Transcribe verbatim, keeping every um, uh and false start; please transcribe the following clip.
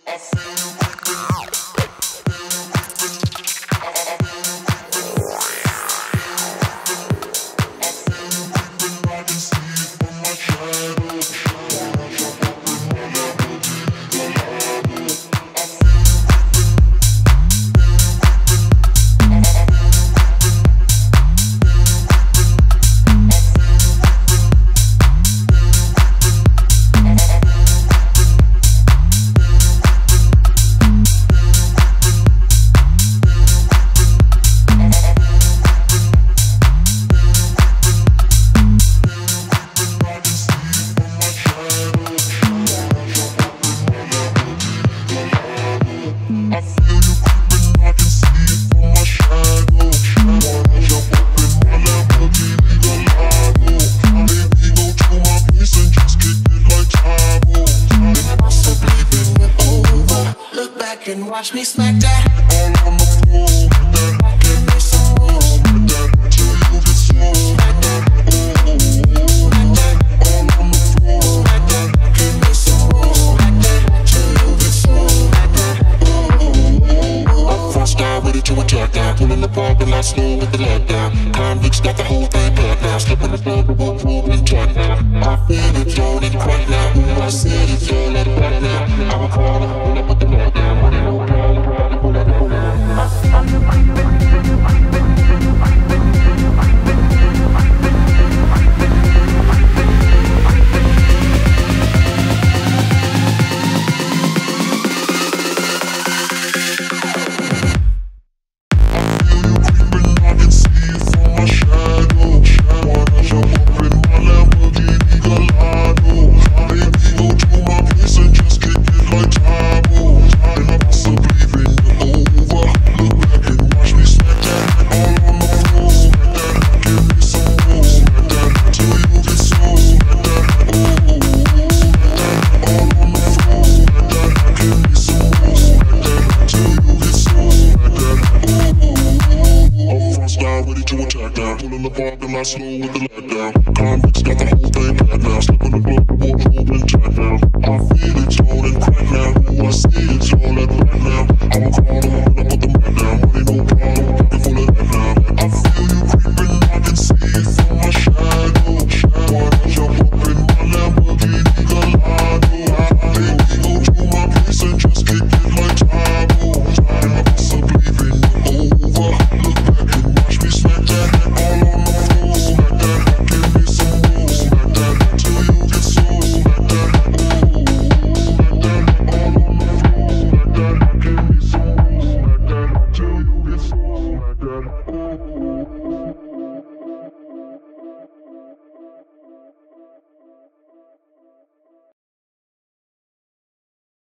Watch me smack that all on the floor. Give me some more. Till you get slow. Smack that, oh, smack that all on the floor. Give me some more. Smack that till you get slow. Smack that, oh. I'm first guy ready to attack now. Pulling the park and I slow with the leg down. Convicts got the whole thing packed now. Slipping the floor, the whole floor and tight now. I feel it, don't it quite now. I said it, don't let it back now. I'm a caller, pull up with the leg down. Pulling the park and I slow with the